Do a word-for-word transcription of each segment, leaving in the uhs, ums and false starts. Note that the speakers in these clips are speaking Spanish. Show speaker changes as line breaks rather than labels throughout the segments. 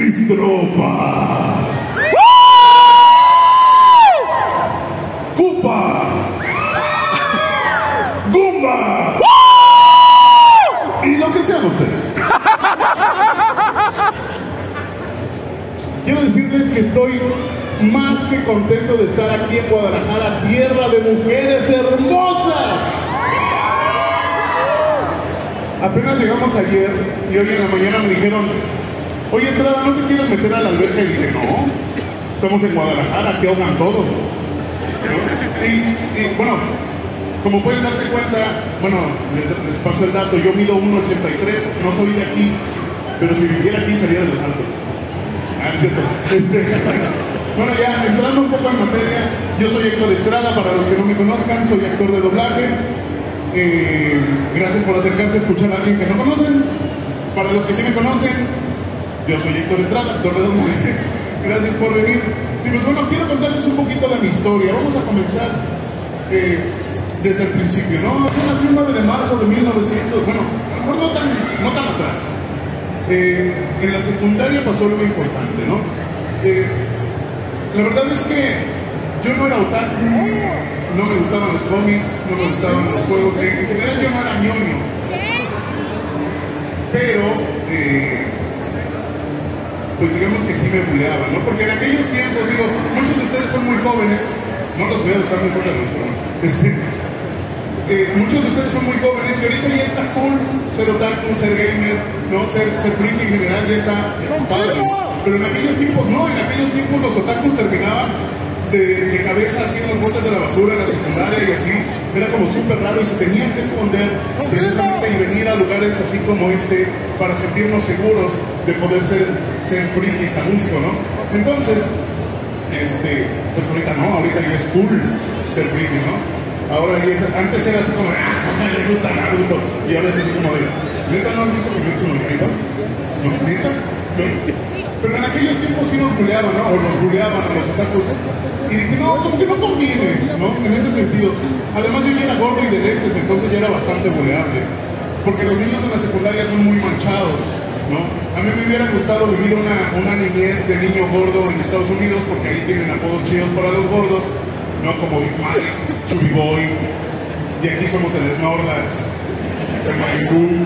mis tropas. Koopa, Goomba y lo que sean ustedes. Quiero decirles que estoy más que contento de estar aquí en Guadalajara, tierra de mujeres hermosas. Apenas llegamos ayer y hoy en la mañana me dijeron: oye, Estrada, ¿no te quieres meter a la alberca? Y dije: no, estamos en Guadalajara, aquí ahogan todo, ¿no? y, y bueno, como pueden darse cuenta, bueno, les, les paso el dato, yo mido uno ochenta y tres, no soy de aquí, pero si viviera aquí sería de los Altos. Ah, es cierto. Este, bueno, ya entrando un poco en materia, yo soy Héctor Estrada, para los que no me conozcan, soy actor de doblaje. Eh, gracias por acercarse a escuchar a alguien que no conocen. Para los que sí me conocen, yo soy Héctor Estrada, actor de doblaje. Gracias por venir. Y pues bueno, quiero contarles un poquito de mi historia. Vamos a comenzar eh, desde el principio, ¿no? Yo nací el nueve de marzo de mil novecientos, bueno, a lo mejor no tan, no tan atrás. Eh, en la secundaria pasó algo importante, ¿no? Eh, la verdad es que yo no era otaku, no me gustaban los cómics, no me gustaban los juegos, en general yo no era ñoño. Pero, eh, pues digamos que sí me buleaban, ¿no? Porque en aquellos tiempos, digo, muchos de ustedes son muy jóvenes, no los veo, están muy fuera de los jóvenes. Este, eh, muchos de ustedes son muy jóvenes y ahorita ya está cool ser otaku, ser gamer, ¿no? Ser, ser freak en general ya está, ya está padre. Pero en aquellos tiempos no, en aquellos tiempos los otakus terminaban de, de cabeza así en los botes de la basura en la secundaria y así. Era como súper raro y se tenían que esconder precisamente y venir a lugares así como este para sentirnos seguros de poder ser, ser frikis a gusto, ¿no? Entonces, este, pues ahorita no, ahorita ya es cool ser friki, ¿no? Ahora ya es, antes era así como de, ah, le gusta Naruto, y ahora es así como de, ¿neta no has visto Kimetsu no Yaiba? ¿No? ¿Neta? ¿No? Pero en aquellos tiempos sí nos buleaban, ¿no? O nos buleaban a los otakus. Y dije, no, como que no conviene, ¿no? En ese sentido. Además yo ya era gordo y de lentes, entonces ya era bastante buleable. Porque los niños en la secundaria son muy manchados, ¿no? A mí me hubiera gustado vivir una, una niñez de niño gordo en Estados Unidos, porque ahí tienen apodos chidos para los gordos, ¿no? Como Big Mike, Chubby Boy, y aquí somos el Snorlax, el Mayimbu,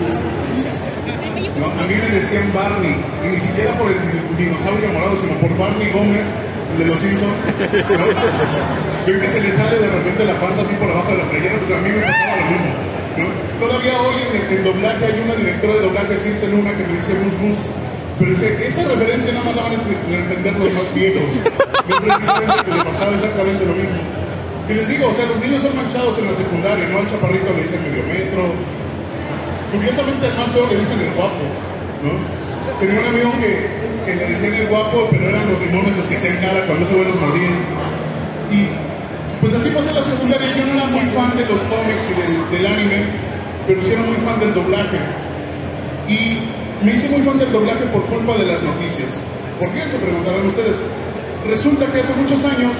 ¿no? A mí me decían Barney, y ni siquiera por el dinosaurio morado, sino por Barney Gómez, el de los Simpsons, ¿no? Yo que se le sale de repente la panza así por abajo de la playera, pues a mí me pasaba lo mismo, ¿no? Todavía hoy en, en doblaje hay una directora de doblaje, Circe Luna, que me dice Rus Rus, pero ese, esa referencia nada más la van a entender los más viejos, no precisamente que le pasaba exactamente lo mismo. Y les digo, o sea, los niños son manchados en la secundaria, ¿no? Al chaparrito le dicen medio metro. Curiosamente al más feo le dicen el guapo, ¿no? Tenía un amigo que, que le decían el guapo, pero eran los limones los que hacían cara cuando esos güeyes mordían. Y pues así pasé la secundaria. Yo no era muy fan de los cómics y del, del anime, pero sí era muy fan del doblaje. Y me hice muy fan del doblaje por culpa de las noticias. ¿Por qué? Se preguntarán ustedes. Resulta que hace muchos años,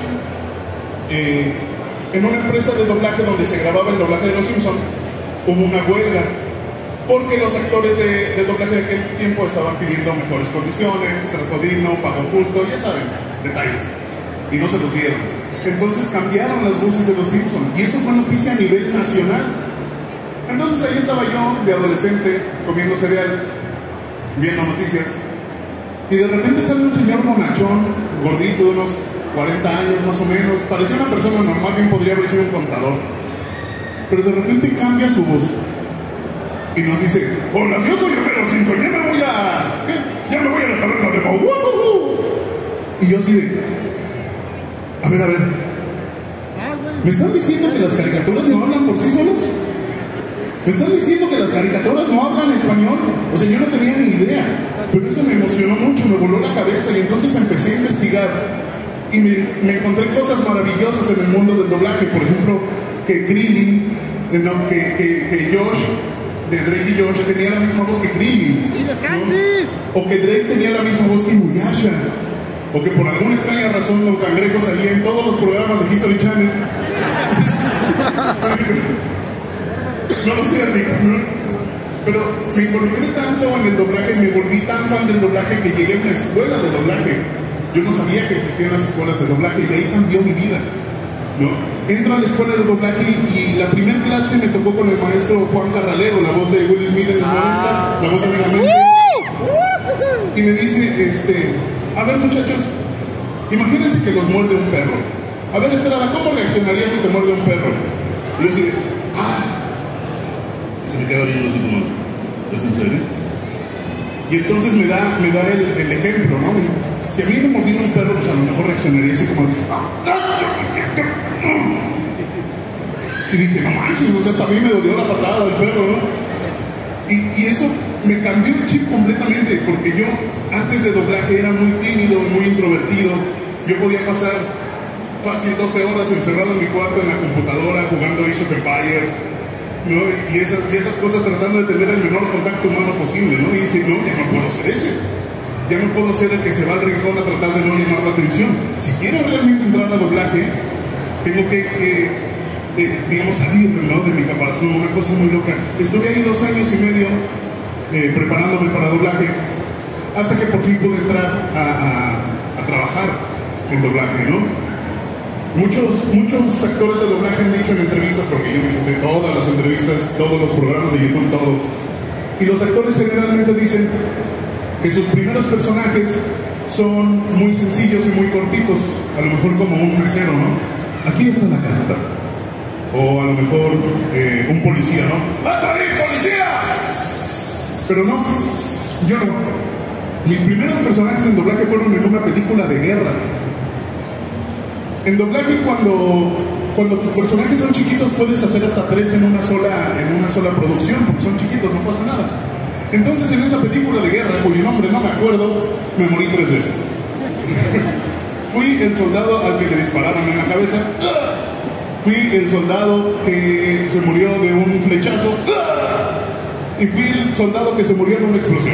eh, en una empresa de doblaje donde se grababa el doblaje de Los Simpsons, hubo una huelga. Porque los actores de, de doblaje de aquel tiempo estaban pidiendo mejores condiciones, trato digno, pago justo, ya saben, detalles. Y no se los dieron. Entonces cambiaron las voces de Los Simpsons. Y eso fue noticia a nivel nacional. Entonces ahí estaba yo, de adolescente, comiendo cereal, viendo noticias. Y de repente sale un señor monachón, gordito, de unos cuarenta años más o menos. Parecía una persona normal, bien podría haber sido un contador. Pero de repente cambia su voz. Y nos dice, hola, yo soy Homero Simpson, ya me voy a... ¿qué? Ya me voy a la taberna de Moe. Y yo así de... A ver, a ver. ¿Me están diciendo que las caricaturas no hablan por sí solas? ¿Me están diciendo que las caricaturas no hablan español? O sea, yo no tenía ni idea. Pero eso me emocionó mucho, me voló la cabeza y entonces empecé a investigar. Y me, me encontré cosas maravillosas en el mundo del doblaje. Por ejemplo, que Krillin, no, que, que, que Josh... de Drake y Josh tenía la misma voz que Krillin,
¡y de Francis!
¿no? O que Drake tenía la misma voz que Inuyasha, o que por alguna extraña razón Don Cangrejo salía en todos los programas de History Channel. No lo sé, Rick, ¿no? Pero me involucré tanto en el doblaje, me volví tan fan del doblaje que llegué a una escuela de doblaje. Yo no sabía que existían las escuelas de doblaje y ahí cambió mi vida, ¿no? Entro a la escuela de doblaje y la primera clase me tocó con el maestro Juan Carralero, la voz de Will Smith en los noventa, la voz de Megamente. Y me dice, este, a ver muchachos, imagínense que los muerde un perro. A ver, Estrada, ¿cómo reaccionarías si te muerde un perro? Y yo así, ¡ah! Se me queda viendo así como, ¿es en serio? Y entonces me da, me da el, el ejemplo, ¿no? Si a mí me mordiera un perro, pues a lo mejor reaccionaría así como, y dije, no manches, o sea, hasta a mí me dolió la patada del perro, ¿no? Y, y eso me cambió el chip completamente, porque yo antes de doblaje era muy tímido, muy introvertido. Yo podía pasar fácil doce horas encerrado en mi cuarto en la computadora jugando Age of Empires, ¿no? Y esas, y esas cosas tratando de tener el menor contacto humano posible, ¿no? Y dije, no, ya no puedo ser ese. Ya no puedo ser el que se va al rincón a tratar de no llamar la atención. Si quiero realmente entrar a doblaje, tengo que, que eh, digamos, salir, ¿no?, de mi caparazón, una cosa muy loca. Estuve ahí dos años y medio eh, preparándome para doblaje, hasta que por fin pude entrar a, a, a trabajar en doblaje, ¿no? Muchos, muchos actores de doblaje han dicho en entrevistas, porque yo me chuté todas las entrevistas, todos los programas de YouTube, todo, y los actores generalmente dicen que sus primeros personajes son muy sencillos y muy cortitos, a lo mejor como un mesero, ¿no? Aquí está la carta. O a lo mejor eh, un policía, ¿no? ¡Anda ahí, policía! Pero no, yo no. Mis primeros personajes en doblaje fueron en una película de guerra. En doblaje, cuando, cuando tus personajes son chiquitos, puedes hacer hasta tres en una sola, en una sola producción, porque son chiquitos, no pasa nada. Entonces, en esa película de guerra, cuyo nombre no me acuerdo, me morí tres veces. Fui el soldado al que le dispararon en la cabeza. Fui el soldado que se murió de un flechazo. Y fui el soldado que se murió en una explosión.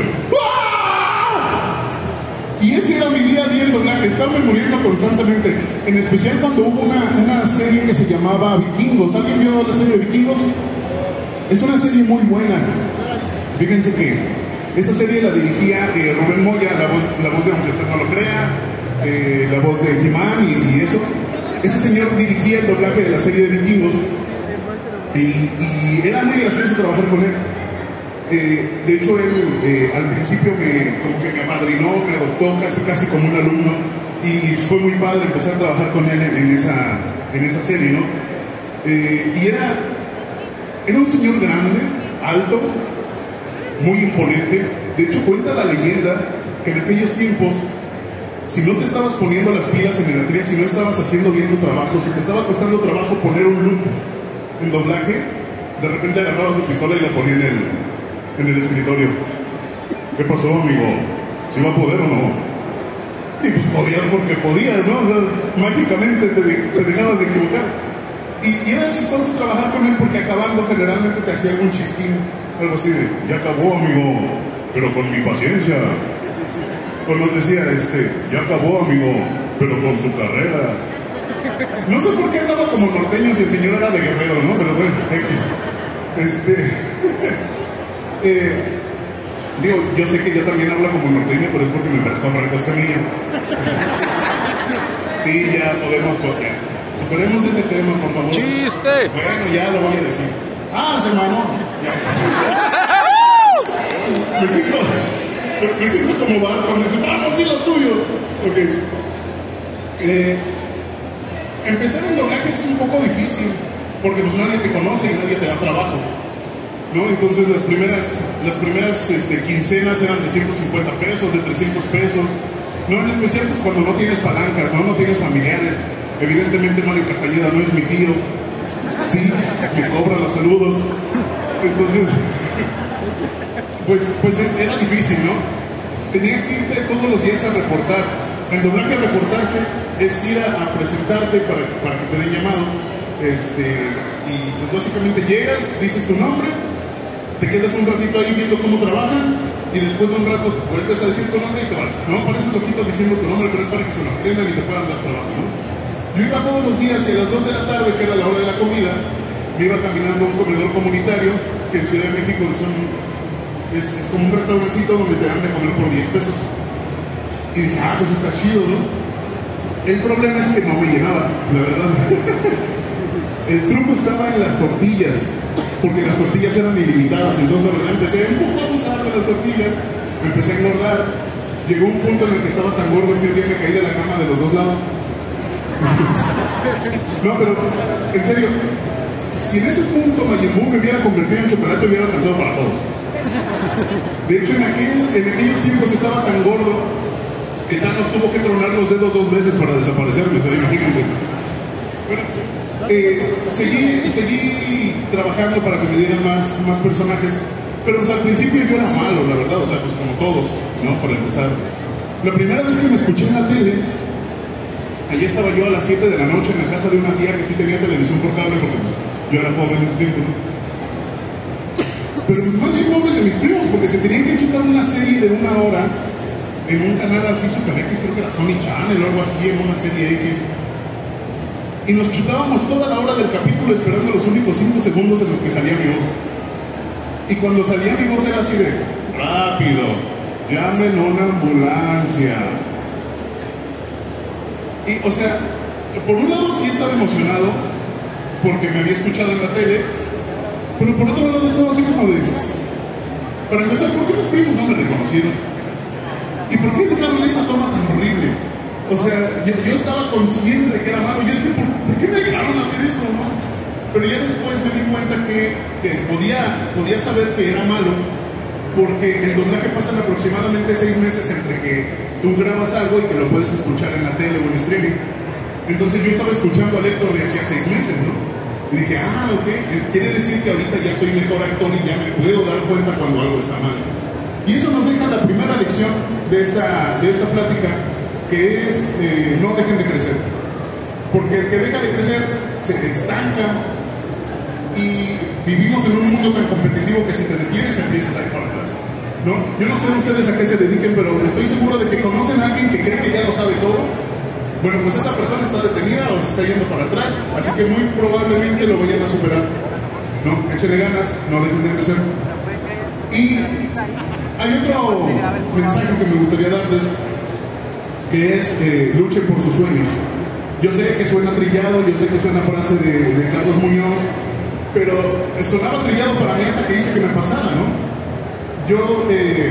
Y ese era mi día a día en doblaje, estarme muriendo constantemente. En especial cuando hubo una, una serie que se llamaba Vikingos. ¿Alguien vio la serie de Vikingos? Es una serie muy buena. Fíjense que esa serie la dirigía eh, Rubén Moya, la voz, la voz de Aunque Usted No Lo Crea, eh, la voz de He-Man y, y eso. Ese señor dirigía el doblaje de la serie de Vikingos y, y era muy gracioso trabajar con él. Eh, de hecho, él eh, al principio me, como que me apadrinó, me adoptó casi casi como un alumno y fue muy padre empezar a trabajar con él en, en, esa, en esa serie, ¿no? Eh, y era, era un señor grande, alto, muy imponente. De hecho, cuenta la leyenda que en aquellos tiempos, si no te estabas poniendo las pilas en el atril, si no estabas haciendo bien tu trabajo, si te estaba costando trabajo poner un loop en doblaje, de repente agarraba su pistola y la ponía en el, en el escritorio. ¿Qué pasó, amigo? ¿Si va a poder o no? Y pues podías porque podías, ¿no? O sea, mágicamente te, te dejabas de equivocar. Y, y era chistoso trabajar con él porque acabando generalmente te hacía algún chistín, algo así de, ya acabó, amigo, pero con mi paciencia. O nos decía, este, ya acabó, amigo, pero con su carrera. No sé por qué hablaba como norteño si el señor era de Guerrero, ¿no? Pero bueno, X. Este... eh, digo, yo sé que yo también hablo como norteño, pero es porque me parezco a Franco Escamilla. Sí, ya podemos... Ya. Superemos ese tema, por favor.
¡Chiste!
Bueno, ya lo voy a decir. ¡Ah, se mamó! Ya. Me siento... Me siento como Batman, me dice, vamos, di lo tuyo. Ok. Eh, empezar en doblaje es un poco difícil, porque pues nadie te conoce y nadie te da trabajo, ¿no? Entonces las primeras, las primeras este, quincenas eran de ciento cincuenta pesos, de trescientos pesos, ¿no? En especial pues cuando no tienes palancas, ¿no? No tienes familiares. Evidentemente Mario Castañeda no es mi tío. Sí, me cobra los saludos. Entonces... Pues, pues era difícil, ¿no? Tenías que irte todos los días a reportar. En doblaje, reportarse es ir a, a presentarte para, para que te den llamado. Este, y pues básicamente llegas, dices tu nombre, te quedas un ratito ahí viendo cómo trabajan y después de un rato vuelves a decir tu nombre y te vas. No pareces loquito diciendo tu nombre, pero es para que se lo aprendan y te puedan dar trabajo, ¿no? Yo iba todos los días y a las dos de la tarde, que era la hora de la comida, me iba caminando a un comedor comunitario, que en Ciudad de México son es, es como un restaurancito donde te dan de comer por diez pesos. Y dije, ah, pues está chido, ¿no? El problema es que no me llenaba, la verdad. El truco estaba en las tortillas, porque las tortillas eran ilimitadas. Entonces, la verdad, empecé un poco a abusar de las tortillas, empecé a engordar. Llegó un punto en el que estaba tan gordo que un día me caí de la cama de los dos lados. No, pero, en serio, si en ese punto Majin Buu me hubiera convertido en chocolate, hubiera alcanzado para todos. De hecho, en, aquel, en aquellos tiempos estaba tan gordo que Thanos tuvo que tronar los dedos dos veces para desaparecerme, o sea, imagínense. Bueno, eh, seguí, seguí trabajando para que me dieran más, más personajes, pero pues, al principio yo era malo, la verdad, o sea, pues como todos, ¿no? Para empezar. La primera vez que me escuché en la tele, allí estaba yo a las siete de la noche en la casa de una tía que sí tenía televisión por cable, porque pues, yo era pobre en ese tiempo, ¿no? Pero pues más bien pobres de mis primos, porque se tenían que chutar una serie de una hora en un canal así Super X, creo que era Sony Channel o algo así, en una serie X. Y nos chutábamos toda la hora del capítulo esperando los únicos cinco segundos en los que salía mi voz. Y cuando salía mi voz era así de, rápido, llamen una ambulancia. Y, o sea, por un lado sí estaba emocionado, porque me había escuchado en la tele, pero por otro lado estaba así como de, para empezar, ¿por qué mis primos no me reconocieron? ¿Y por qué dejaron esa toma tan horrible? O sea, yo, yo estaba consciente de que era malo. Yo dije, ¿por, ¿por qué me dejaron hacer eso, no? Pero ya después me di cuenta que, que podía, podía saber que era malo, porque el doblaje pasa aproximadamente seis meses entre que tú grabas algo y que lo puedes escuchar en la tele o en streaming. Entonces yo estaba escuchando a Héctor de hacía seis meses, ¿no? Y dije, ah, ok, quiere decir que ahorita ya soy mejor actor y ya me puedo dar cuenta cuando algo está mal. Y eso nos deja la primera lección de esta, de esta plática, que es, eh, no dejen de crecer. Porque el que deja de crecer se estanca y vivimos en un mundo tan competitivo que si te detienes empiezas a ir para atrás, ¿no? Yo no sé ustedes a qué se dediquen, pero estoy seguro de que conocen a alguien que cree que ya lo sabe todo. Bueno, pues esa persona está detenida o se está yendo para atrás, así que muy probablemente lo vayan a superar, ¿no? Échenle ganas, no dejen de crecer. Y hay otro mensaje que me gustaría darles, que es eh, luchen por sus sueños. Yo sé que suena trillado, yo sé que suena frase de, de Carlos Muñoz, pero sonaba trillado para mí hasta que hice que me pasara, ¿no? Yo, eh,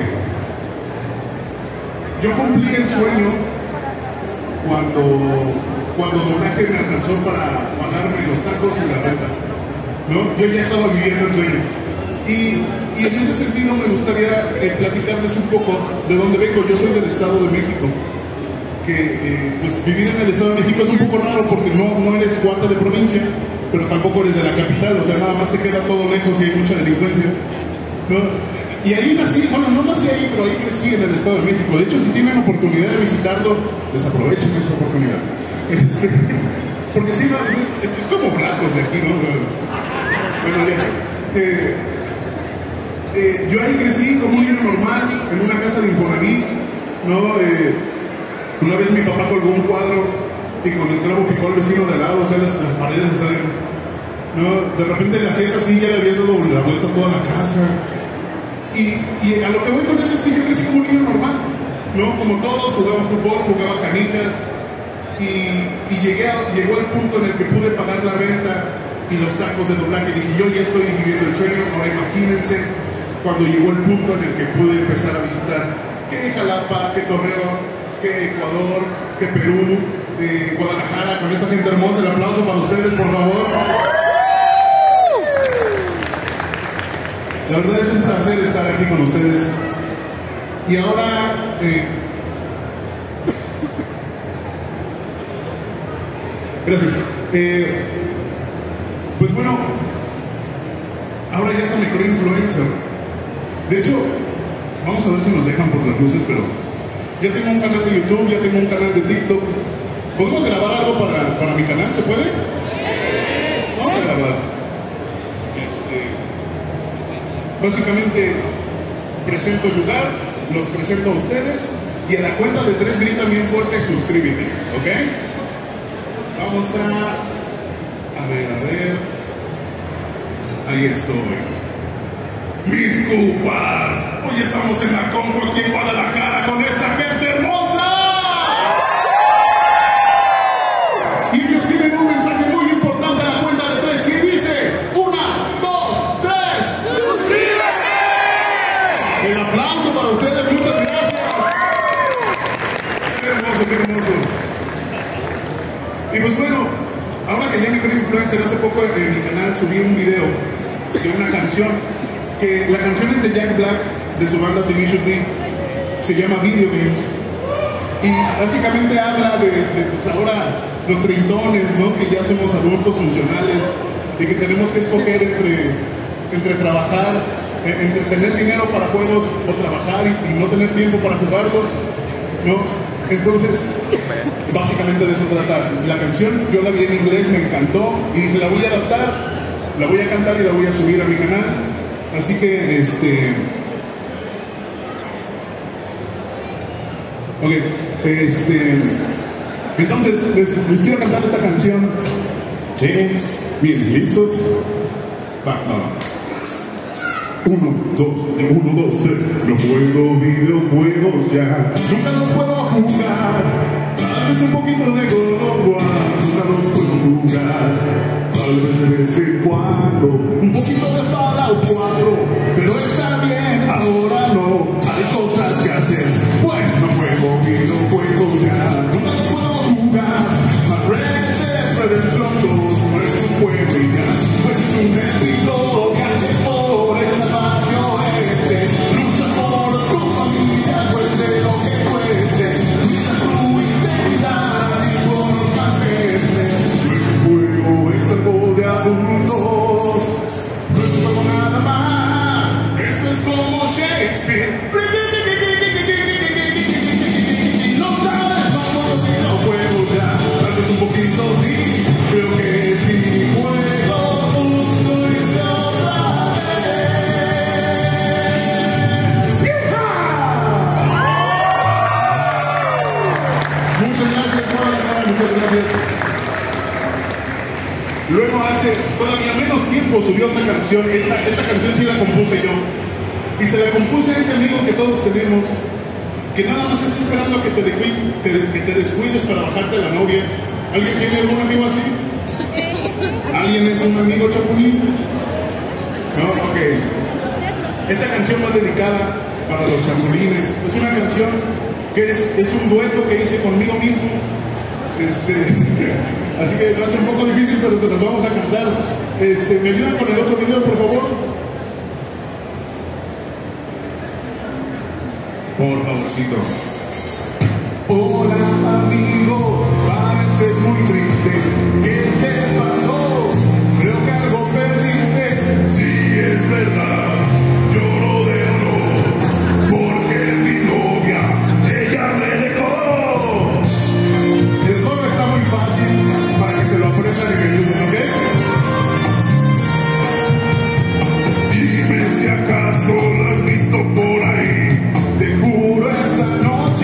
yo cumplí el sueño cuando, cuando doblaje me alcanzó para pagarme los tacos y la renta, ¿no? Yo ya estaba viviendo el sueño. Y, y en ese sentido me gustaría eh, platicarles un poco de dónde vengo. Yo soy del Estado de México, que eh, pues vivir en el Estado de México es un poco raro porque no, no eres cuata de provincia, pero tampoco eres de la capital, o sea, nada más te queda todo lejos y hay mucha delincuencia, ¿no? Y ahí nací, bueno, no nací ahí, pero ahí crecí en el Estado de México. De hecho, si tienen oportunidad de visitarlo, desaprovechen esa oportunidad. Este, porque sí, no, es, es como Blatos de aquí, ¿no? Bueno, ya. Eh, eh, yo ahí crecí como un niño normal, en una casa de Infonavit, ¿no? Eh, una vez mi papá colgó un cuadro y con el clavo picó al vecino de al lado, o sea, las, las paredes están, ¿no? De repente le hacías así, ya le habías dado la vuelta a toda la casa. Y, y a lo que voy con esto es que yo crecí como un niño normal, ¿no? Como todos, jugaba fútbol, jugaba canicas, y, y llegué a, llegó el punto en el que pude pagar la renta y los tacos de doblaje. Y dije, yo ya estoy viviendo el sueño. Ahora imagínense cuando llegó el punto en el que pude empezar a visitar que Jalapa, que Torreón, que Ecuador, que Perú, eh, Guadalajara, con esta gente hermosa. El aplauso para ustedes, por favor. La verdad es un placer estar aquí con ustedes. Y ahora, eh, gracias. Eh, pues bueno, ahora ya está mejor influencer. De hecho, vamos a ver si nos dejan por las luces, pero ya tengo un canal de YouTube, ya tengo un canal de TikTok. ¿Podemos grabar algo para, para mi canal? ¿Se puede? Vamos a grabar. Básicamente presento el lugar, los presento a ustedes y a la cuenta de tres gritan bien fuerte, suscríbete, ¿ok? Vamos a... a ver, a ver... Ahí estoy. mis cupas. Hoy estamos en la Conco aquí en Guadalajara con esta gente hermosa. Y ellos tienen un mensaje muy importante a la cuenta de tres y dice: una, dos, tres. ¡Suscríbete! El aplauso para ustedes, muchas gracias. Qué hermoso, qué hermoso. Y pues bueno, ahora que ya me creo influencer, hace poco en mi canal subí un video de una canción, que la canción es de Jack Black, de su banda Tenacious D, se llama Video Games, y básicamente habla de, de pues ahora los treintones, ¿no? Que ya somos adultos funcionales y que tenemos que escoger entre, entre trabajar, entre tener dinero para juegos o trabajar y, y no tener tiempo para jugarlos, ¿no? Entonces, básicamente de eso trata la canción. Yo la vi en inglés, me encantó y dije, la voy a adaptar, la voy a cantar y la voy a subir a mi canal. Así que, este... Ok, este... entonces, les, les quiero cantar esta canción. Sí, bien, ¿listos? Va, va, va. Uno, dos, uno, dos, tres. No juego videojuegos ya, nunca los puedo jugar. Tal vez un poquito de God of War, nunca los puedo jugar. Tal vez de vez en cuando un poquito de Fallout cuatro, pero está bien, ahora no, hay cosas que hacer. Pues no juego videojuegos ya, nunca los puedo jugar. Más Red Dead Redemption dos no es un juego y ya, pues es un éxito grande por el tamaño este. Lucha por tu familia, cueste lo que cueste. Lucha tu integridad y por los terrestres. No es un juego, es algo de adultos. No es un juego nada más. Esto es como Shakespeare. No sabes cómo no juego ya. Tal vez un poquito sí, creo que sí juego. Muchas gracias, muchas gracias. Luego hace todavía menos tiempo subió otra canción. Esta, esta canción sí la compuse yo. Y se la compuse a ese amigo que todos tenemos, que nada más está esperando a que te, te, que te descuides para bajarte a la novia. ¿Alguien tiene algún amigo así? ¿Alguien es un amigo chapulín? No, ok. Esta canción va dedicada para los chapulines. Es una canción que es, es un dueto que hice conmigo mismo. Este, así que va a ser un poco difícil, pero se los vamos a cantar. Este, ¿me ayudan con el otro video, por favor? Por favorcito. Hola amigo, pareces muy triste. ¿Qué te pasó? Creo que algo perdiste. Sí, es verdad, lloro de dolor, porque mi novia, ella me dejó. El coro está muy fácil para que se lo aprendan y me ayuden, ¿ok? Dime si acaso lo has visto por ahí. Te juro esa noche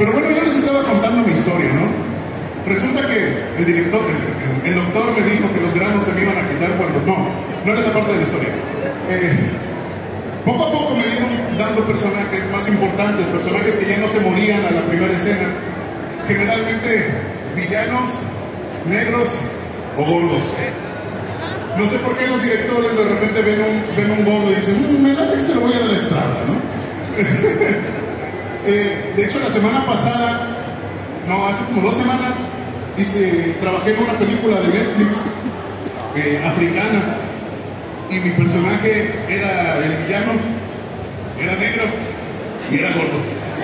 Pero bueno, yo les estaba contando mi historia, ¿no? Resulta que el director, el, el doctor me dijo que los granos se me iban a quitar cuando... No, no era esa parte de la historia. Eh, poco a poco me dieron dando personajes más importantes, personajes que ya no se morían a la primera escena. Generalmente villanos, negros o gordos. No sé por qué los directores de repente ven un, ven un gordo y dicen, mmm, me late que se lo voy a dar a la Estrada, ¿no? eh, de hecho, la semana pasada, no, hace como dos semanas, hice, trabajé en una película de Netflix eh, africana y mi personaje era el villano, era negro y era gordo.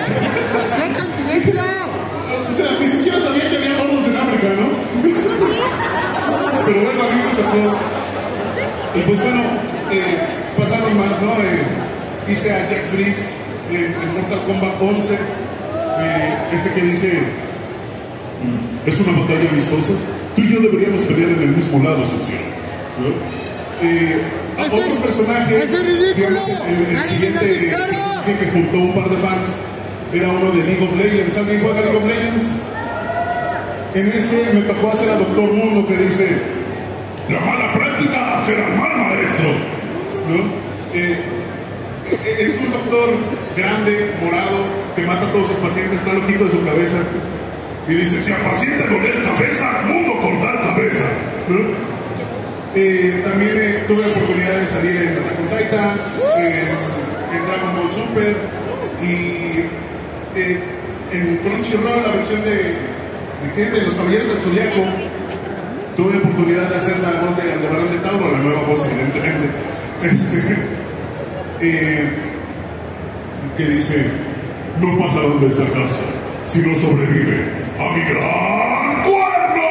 O sea, ni siquiera sabía que había gordos en África, ¿no? Pero bueno, a mí me tocó. Y pues bueno, eh, pasaron más, ¿no? Eh, hice a Jax Briggs en, en Mortal Kombat once, eh, este que dice, es una batalla amistosa, tú y yo deberíamos pelear en el mismo lado, Sub-Zero, ¿no? Eh, a otro personaje, digamos, el, el siguiente personaje que juntó un par de fans, era uno de League of Legends. ¿Alguien juega League of Legends? En ese me tocó hacer a Doctor Mundo, que dice, la mala práctica será el mal maestro, ¿no? Eh, es un doctor grande, morado, que mata a todos sus pacientes, está loquito de su cabeza, y dice, si al paciente doler cabeza, al mundo cortar cabeza, ¿no? Eh, también eh, tuve la oportunidad de salir en Attack on Titan, eh, en Dragon Ball Super, y eh, en Crunchyroll, la versión de, de, ¿qué? de Los Caballeros del Zodiaco, tuve la oportunidad de hacer la voz de Aldebarán de Tauro, la nueva voz, evidentemente, este, eh, que dice, no pasarán de esta casa si no sobrevive a mi gran cuerno.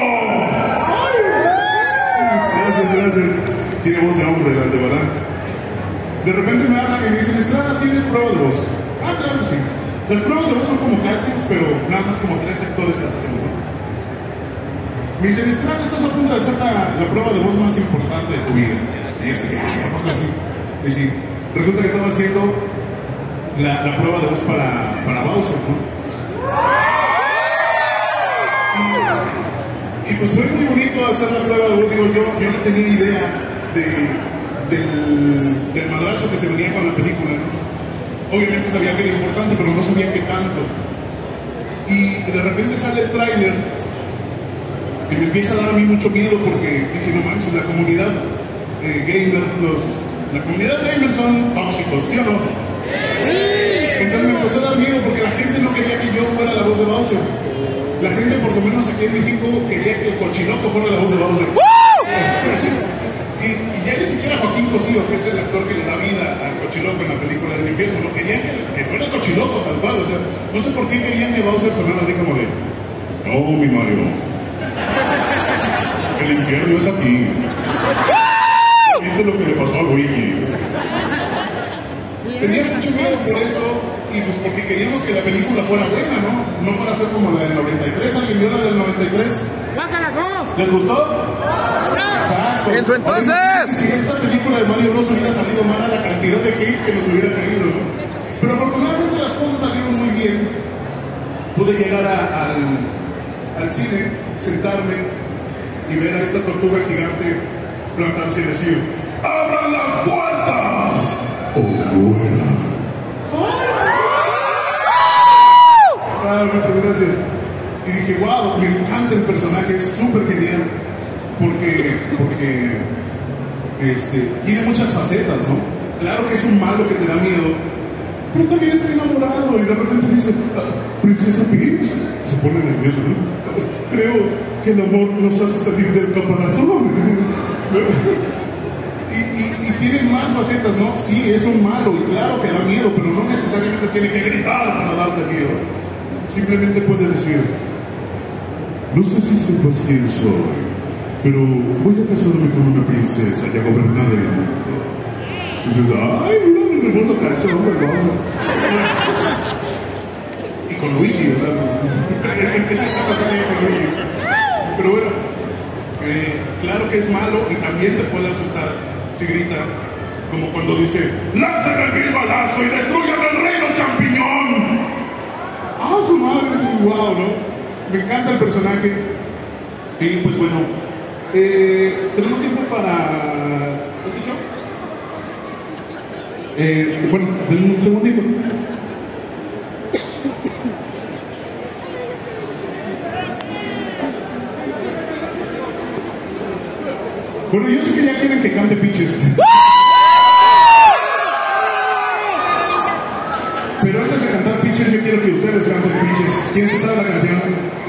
Gracias, gracias. Tiene voz de hombre, el Aldebarán. De repente me hablan y me dicen, Estrada, ¿tienes prueba de voz? Ah, claro que sí. Las pruebas de voz son como castings, pero nada más como tres sectores las hacemos, ¿no? Me dicen, Estrada, estás a punto de hacer la, la prueba de voz más importante de tu vida. Y yo así, ay, ¿a poco así? Y sí, resulta que estaba haciendo la, la prueba de voz para, para Bowser, ¿no? Y, y pues fue muy bonito hacer la prueba de voz. Digo, yo, yo no tenía idea de, del, del madrazo que se venía con la película, ¿no? Obviamente sabía que era importante, pero no sabía qué tanto. Y de repente sale el tráiler y me empieza a dar a mí mucho miedo porque dije, no manches, la comunidad eh, gamer, los, la comunidad gamer son tóxicos, ¿sí o no? Entonces me empezó a dar miedo porque la gente no quería que yo fuera la voz de Bowser. La gente, por lo menos aquí en México, quería que el Cochiloco fuera la voz de Bowser. y, y ya ni siquiera Joaquín Cosío, que es el actor que le da vida al Cochiloco en la película del infierno, no querían que, que fuera el Cochiloco tal cual. O sea, no sé por qué querían que Bowser sonara así como de, no, mi Mario, el infierno es aquí. ¿Viste lo que le pasó a Luigi? Tenía mucho miedo por eso, y pues porque queríamos que la película fuera buena, ¿no? No fuera a ser como la del noventa y tres. ¿Alguien vio la del noventa y tres? ¿Les gustó? Exacto.
En su entonces.
Oye, si esta película de Mario Bros hubiera salido mal, a la cantidad de hate que nos hubiera caído, ¿no? Pero afortunadamente las cosas salieron muy bien. Pude llegar a, al, al cine, sentarme y ver a esta tortuga gigante plantarse y decir, ¡abran las puertas o mueran! Ah, muchas gracias. Y dije, wow, me encanta el personaje, es súper genial. Porque, porque este, tiene muchas facetas, ¿no? Claro que es un malo que te da miedo, pero también está enamorado y de repente dice, ah, Princesa Peach, se pone nervioso, ¿no? Creo que el amor nos hace salir del caparazón. y, y, y tiene más facetas, ¿no? Sí, es un malo y claro que da miedo, pero no necesariamente tiene que gritar para darte miedo. Simplemente puede decir, no sé si sepas quién soy, pero voy a casarme con una princesa y a gobernar el mundo. Y dices, ay, mira, se puso cacho, hombre, vamos a... Y con Luigi, o sea, esa es la salida con Luigi. Pero bueno, eh, claro que es malo y también te puede asustar si grita, como cuando dice, ¡lancen el vil balazo y destruyan el reino champiñón! ¡ah, su madre! ¡Wow! ¿no? Me encanta el personaje. Y pues bueno, eh, ¿tenemos tiempo para este show? Eh, bueno, denme un segundito. Bueno, yo sé que ya quieren que cante Pitches. Pero antes de cantar Pitches, yo quiero que ustedes canten Pitches. ¿Quién se sabe la canción?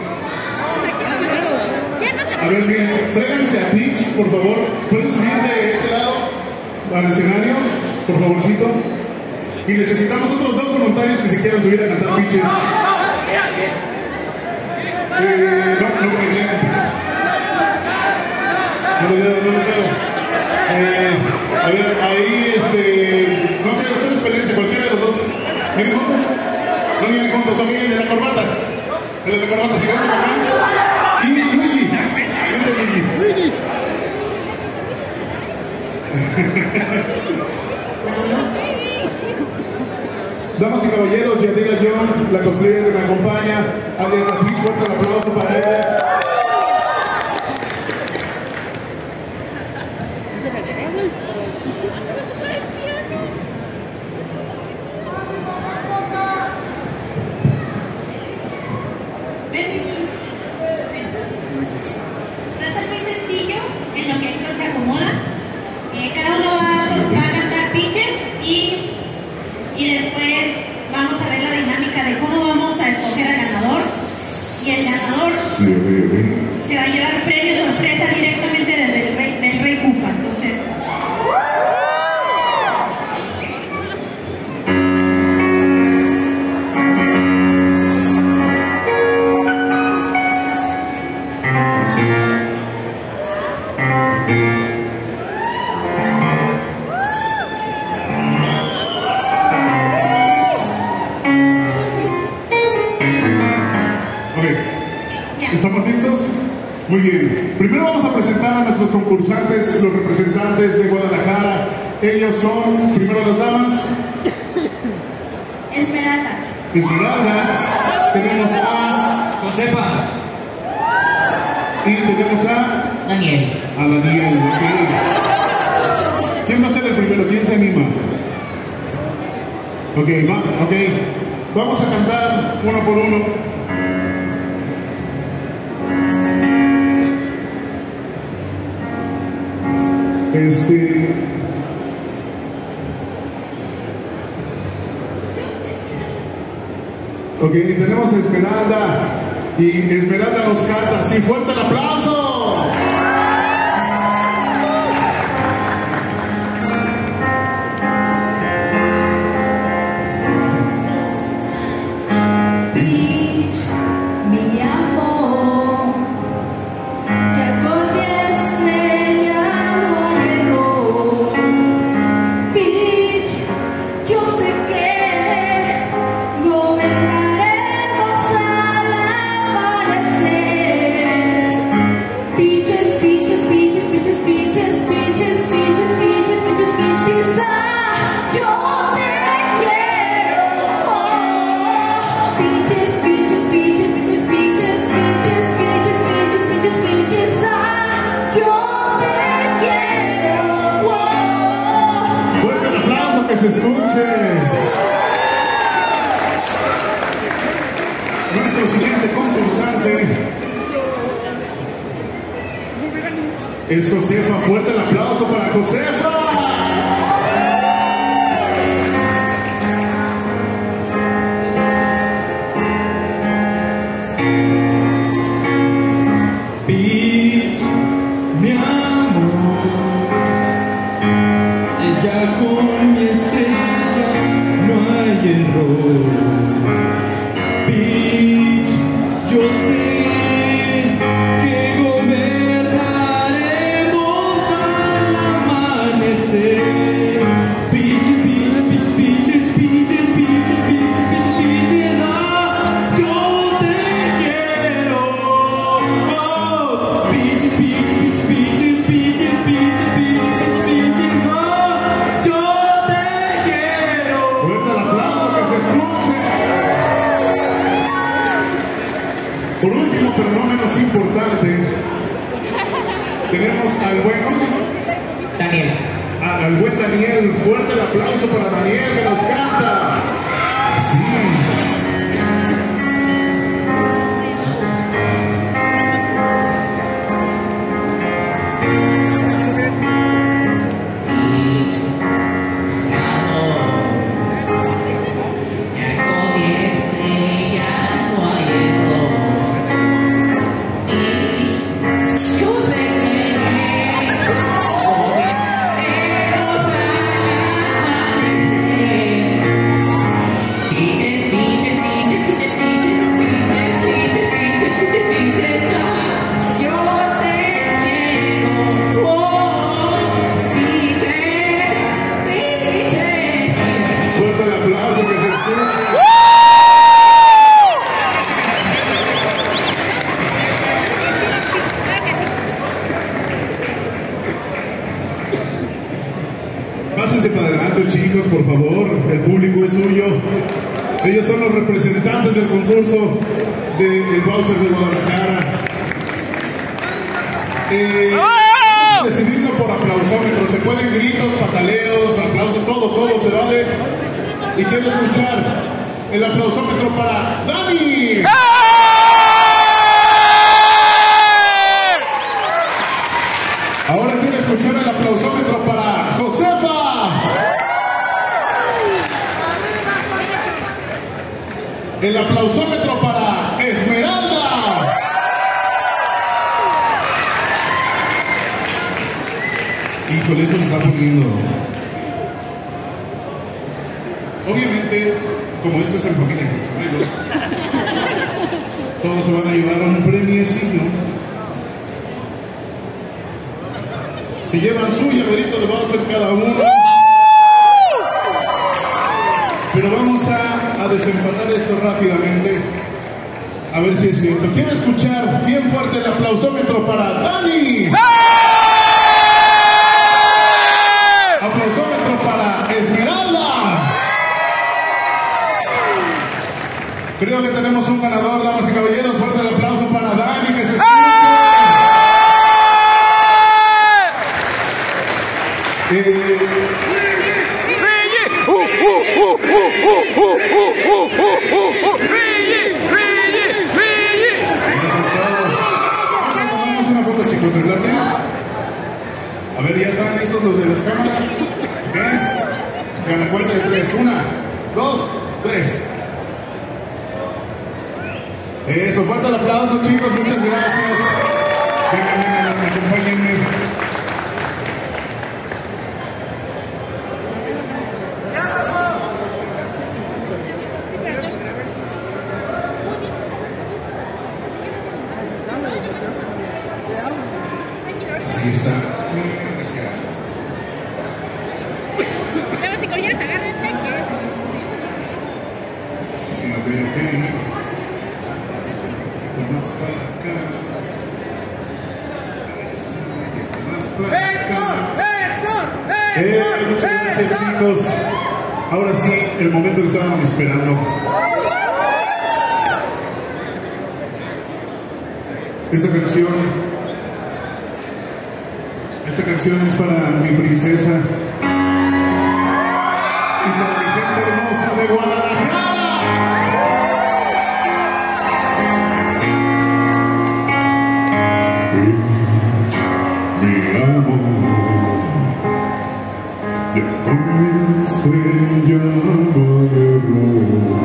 A ver, bien, tráiganse a Pitch, por favor. ¿Pueden subir de este lado al escenario? Por favorcito. Y necesitamos otros dos voluntarios que se quieran subir a cantar Pitches. Eh, no, no, no, bien, Pitches. No lo veo, no lo veo. Eh, a ver, ahí, este... no sé, ustedes peleense, cualquiera de los dos. ¿Vienen juntos? No vienen juntos, son el de la corbata. El de la corbata, si ven por acá. Y Luigi. Vente, Luigi. Luigi. Damas y caballeros, Yadira John, la cosplayer que me acompaña, alias la Pitch, fuerte el aplauso para ella.
Va a ser muy sencillo en lo que Héctor se acomoda. Eh, cada uno va, va a cantar Pitches y, y después vamos a ver la dinámica de cómo vamos a escoger al ganador. Y el ganador se va a llevar premio sorpresa directamente desde el Rey, del Rey Koopa. Entonces,
¿estamos listos? Muy bien. Primero vamos a presentar a nuestros concursantes, los representantes de Guadalajara. Ellos son, primero las damas.
Esmeralda.
Esmeralda. Tenemos a
Josefa.
Y tenemos a
Daniel.
A Daniel, ok. ¿Quién va a ser el primero? ¿Quién se anima? Ok, va, ok. Vamos a cantar uno por uno. Este... Ok, tenemos a Esmeralda. Y Esmeralda nos canta así. ¡Fuerte el aplauso!
Pitch, mi amor, ya con mi estrella no hay error. Pitch, yo sé que gobernaremos al amanecer. Pitches, pitches, pitches, pitches, pitches, pitches, pitches, pitches, pitches, pitches, ah, yo te quiero. Oh, pitches, pitches, pitches, pitches, pitches, pitches, pitches, pitches, pitches, pitches, ah, yo te quiero. Oh.
Fuerte el aplauso, que se escuche. Nuestro siguiente concursante es Josefa. Fuerte el aplauso para Josefa.
Pitch, mi amor, ya con mi estrella no hay error. Pitch, yo sé que gobernaremos al amanecer. Pitches, pitches, pitches, pitches, pitches, pitches, pitches, pitches, pitches, ah, yo te quiero. Oh, pitches, pitches, pitches, pitches, pitches, pitches, pitches, pitches, pitches, ah, yo te quiero.
Fuerte el aplauso, que se escuche. tenemos al buen, ¿cómo se llama?
Daniel.
A- al buen Daniel. Fuerte el aplauso para Daniel que nos canta. Sí. Fuerte el aplauso que se escucha. Pásense para adelante, chicos, por favor. El público es suyo. Ellos son los representantes del concurso del Bowser de Guadalajara. Eh, vamos a decidirlo por aplausómetro. Se pueden gritos, pataleos, aplausos, todo, todo se vale. Y quiero escuchar el aplausómetro para Dani. Ahora quiero escuchar el aplausómetro para Josefa. El aplausómetro para Esmeralda. Híjole, esto se está poniendo. Obviamente, como esto es en familia Cochamelo, todos se van a llevar un premiecillo. Si llevan su llaverito, le vamos a hacer cada uno. Pero vamos a, a desempatar esto rápidamente. A ver si es cierto. Quiero escuchar bien fuerte el aplausómetro para Dani. Aplausómetro para Esmeralda. Creo que tenemos un ganador, damas y caballeros. Fuerte el aplauso para Dani, que se escuche. Eh, Vamos a tomarnos una foto, chicos, ¿les late? A ver, ¿ya están listos los de las cámaras? ¿Ok? A la cuenta de tres. Una, dos, tres. Eso, fuerte el aplauso, chicos, muchas gracias. Vengan, vengan, acompáñenme. Ahí está. Gracias.
Damas y caballeros, agárrense, que es
Sí, a ver, ok. Esto un poquito más para acá. Ahí está, ahí está más para acá. Eh, muchas gracias, chicos. Ahora sí, el momento que estaban esperando. Esta canción. Esta canción es para mi princesa y para mi gente hermosa de Guadalajara. Mi amor, ya con mi estrella no hay error.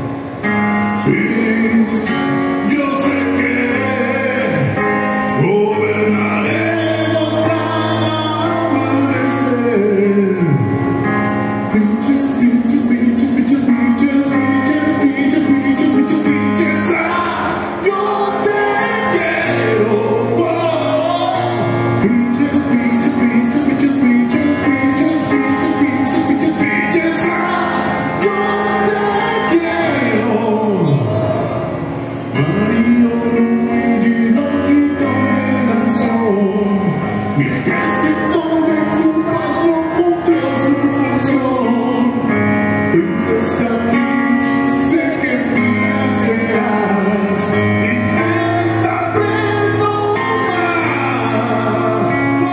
Bitch, yo sé que gobernaremos al amanecer. Bitches, bitches, bitches, bitches, bitches, bitches, bitches, bitches, bitches, bitches, ah, yo te quiero. Oh. Bitches, bitches, bitches, bitches, bitches, bitches, bitches, bitches, bitches, bitches, ah, yo te quiero. Mario, Luigi, Don Quito de Lanzón, mi ejército de culpas no cumplió su función. Princesa Peach, sé que mía serás y te sabré tomar.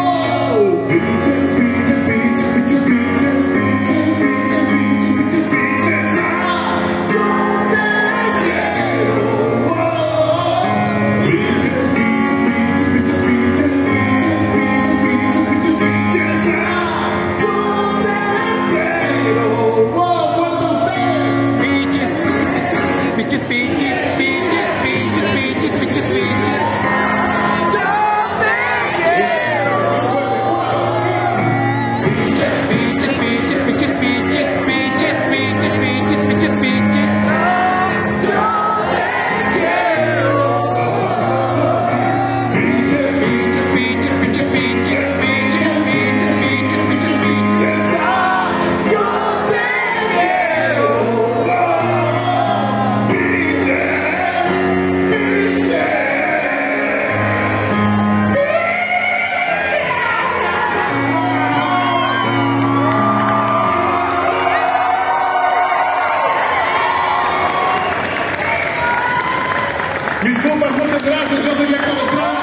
muchas gracias. Yo soy Héctor Estrada.